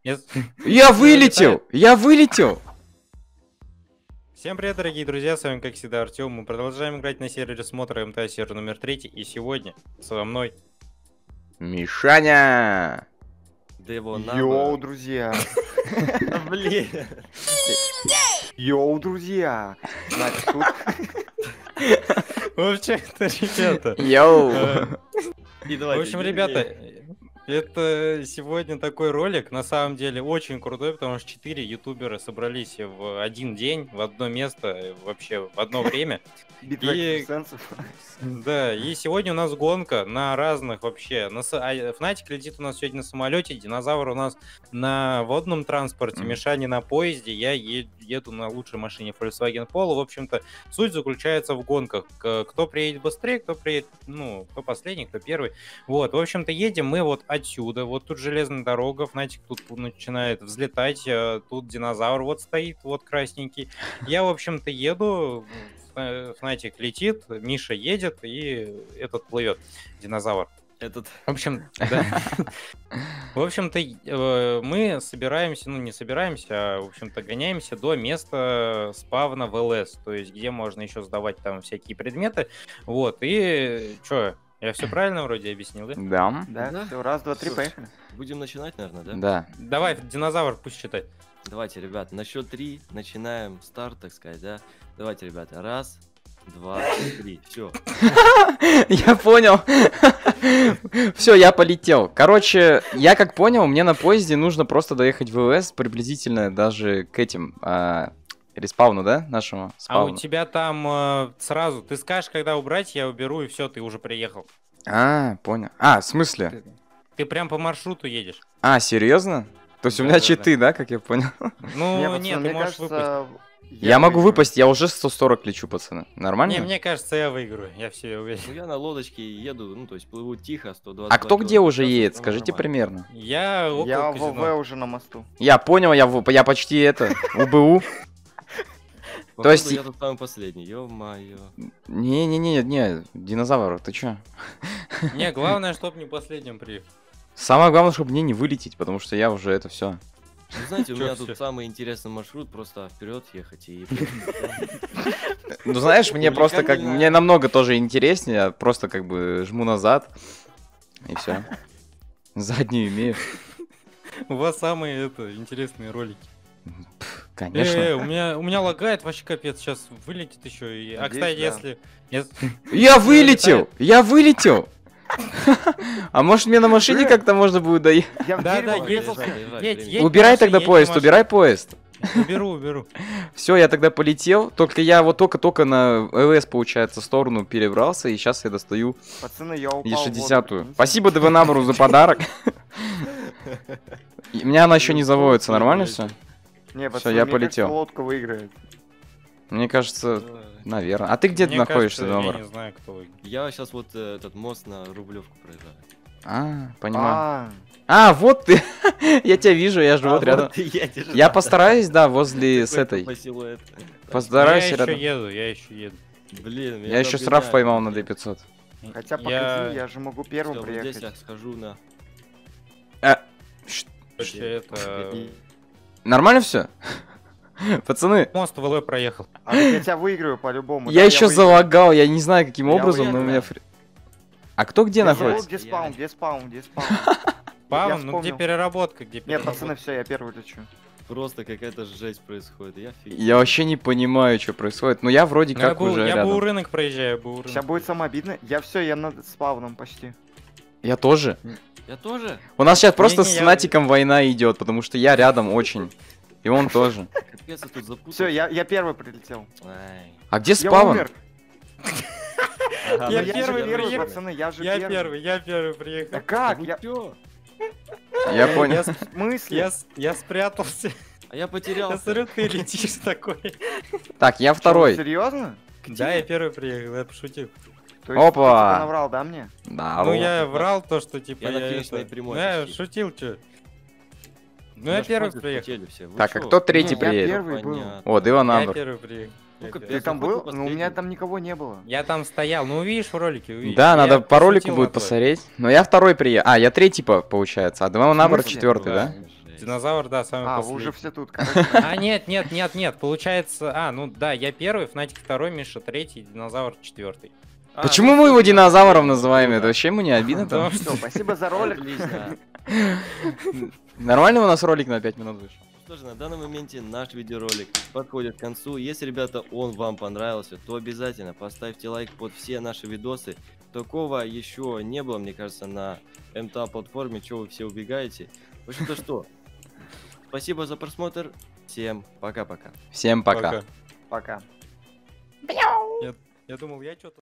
Я вылетел! Я вылетел! Всем привет, дорогие друзья, с вами, как всегда, Артем. Мы продолжаем играть на сервере смотра МТА, сервер номер 3. И сегодня со мной... Мишаня! Йоу, друзья! Блин! Йоу, друзья! Значит, тут... Вообще-то, ребята... Йоу! В общем, ребята, это сегодня такой ролик, на самом деле, очень крутой, потому что 4 ютубера собрались в один день, в одно место, вообще в одно время. Битва экстрасенсов. Да, и сегодня у нас гонка на разных вообще. Фнатик летит у нас сегодня на самолете, Динозавр у нас на водном транспорте, Мишаня на поезде, я еду на лучшей машине Volkswagen Polo. В общем-то, суть заключается в гонках. Кто приедет быстрее, кто приедет, ну, кто последний, кто первый. Вот, в общем-то, едем мы вот отсюда. Вот тут железная дорога, Фнатик тут начинает взлетать, тут динозавр вот стоит, вот красненький. Я, в общем-то, еду, Фнатик летит, Миша едет, и этот плывет, динозавр. Этот. В общем, да. В общем-то, мы собираемся, ну не собираемся, а, в общем-то, гоняемся до места спавна в ЛС, то есть где можно еще сдавать там всякие предметы. Вот, и что, я все правильно вроде объяснил, да? Да. Да, все, раз, два, три, поехали. Будем начинать, наверное, да? Да. Давай, динозавр пусть считать. Давайте, ребят, на счет 3 начинаем старт, так сказать, да? Давайте, ребята, раз, два, три, все. Я понял. Все, я полетел. Короче, я как понял, мне на поезде нужно просто доехать в ЛС приблизительно даже к этим респауну, да, нашему А спауну. у тебя там сразу, ты скажешь, когда убрать, я уберу, и все, ты уже приехал. Понял. В смысле? Ты прям по маршруту едешь. Серьезно? То есть у меня Да-да-да. читы, да, как я понял? Ну, Не, пацаны, нет, ты мне можешь выпустить. кажется, Я могу выиграю. выпасть, я уже 140 лечу, пацаны. Нормально? Не, мне кажется, я выиграю, я все уверен. Ну, я на лодочке еду, ну, то есть плыву тихо, 120. А кто где уже едет? Скажите примерно. Я около Я в казино. ВВ уже на мосту. Я понял, я почти это, УБУ. То есть- Я тут самый последний, ё-моё. Не, динозавр, ты чё? Не, главное, чтоб не последним приехал. Самое главное, чтобы мне не вылететь, потому что я уже это все. Ну, знаете, у Чё меня всё? тут самый интересный маршрут, просто вперед ехать и... Ну знаешь, мне просто как Увлекательно. мне намного тоже интереснее, я просто как бы жму назад и все. Заднюю имею. У вас самые интересные ролики. Конечно. У меня лагает вообще капец, сейчас вылетит еще. А Надеюсь, кстати, да. если... Я вылетел! Я вылетел! А может мне на машине как-то можно будет доехать? Я в Да, дерево да, врезался. едь Убирай на тогда машине, поезд, едь на убирай поезд. машине. Уберу. Все, я тогда полетел. Только я вот только на ЛС, получается, сторону перебрался, и сейчас я достаю Пацаны, я упал в воду, Е60-ю. прикиньте. Спасибо ДВНабру за подарок. И у меня она еще не заводится, нормально все? Не, Всё, пацаны, я мне полетел. кажется, лодка выиграет. Мне кажется, наверное. А ты где Мне находишься, кажется, я ДВНабр? не знаю, кто выиграет. Я сейчас вот этот мост на Рублевку проезжаю. Понимаю. А, Вот ты. Я тебя вижу, я живу вот рядом. ты едешь. Я постараюсь, да, возле с Какой-то этой. по силуэту. Постараюсь Я рядом. еще еду. Блин, Я еще штраф поймал на D500. хотя погоди, я же могу первым Всё, вот здесь приехать. я схожу на... Вообще, это... Нормально все? Пацаны, Мост в ЛВ проехал. А ведь я тебя выиграю по-любому. я да, еще выиграю. залагал, я не знаю каким Я образом, но у меня... выиграл. А кто где Я забыл, находится? где спаун, где спаун, где спаун. Паван, ну где вспомнил. переработка, где Нет, переработка? пацаны, все, я первый лечу. Просто какая-то жесть происходит. Я фиг. Я вообще не понимаю, что происходит. Но я вроде Ну, я как был, уже я был рядом. рынок проезжаю, был рынок. Сейчас будет самое обидное. Я над спауном почти. Я тоже. Я тоже? У нас сейчас просто Не-не, с я- Фнатиком война идет, потому что я рядом очень. И он тоже. Капец, я тут запутался. Все, я первый прилетел. Ай. А где Я спавн? умер. Ага, Я ну, первый же приехал. пацаны, я же Я первый. первый Да приехал. как? Вы Я... чё? Я понял. В смысле? Я спрятался. А я Я потерялся. смотрю, ты летишь такой. Так, я второй. Серьезно? Да, я первый приехал, я пошутил. То есть Опа. ты типа наврал, да, мне? Да, Ну я врал то, что типа Я на финишной это- прямой Ну, я почти. шутил, чё. Ну я ж первый пользы приехал. хотели все. Вы Так, а чё? кто третий Не, я приедет? первый был. Понятно. О, Я Диванабр. первый приехал. Ну, Я капец. первый. Ты там какой был? ты Ну у меня последний? там никого не было. Я там стоял, ну увидишь в ролике, увидишь. Да, Я надо по ролику пошутил будет на твой. посмотреть. Но я второй приехал. Я третий, получается. А Диванабр смысле? четвертый, да? Жесть. Динозавр, да, самый А, вы последний. уже все тут, короче. А, нет, получается... А, ну да, я первый, Фнатик второй, Миша третий, Динозавр четвертый. Почему мы его динозавром называем? Это вообще ему не обидно Потому там? что... Все, спасибо за ролик. Отлично. Нормально у нас ролик на 5 минут вышел? Что же, на данном моменте наш видеоролик подходит к концу. Если, ребята, он вам понравился, то обязательно поставьте лайк под все наши видосы. Такого еще не было, мне кажется, на МТА платформе, чего вы все убегаете. В общем-то что, спасибо за просмотр, всем пока-пока. Всем пока. Пока. Я думал, я что-то...